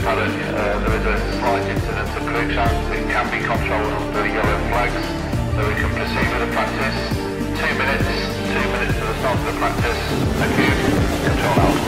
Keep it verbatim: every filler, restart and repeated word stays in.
paddock. Uh, there is a slight incident of quicksand. It can be controlled under the yellow flags, so we can proceed with the practice. Two minutes, two minutes to the start of the practice. Thank you. Control out.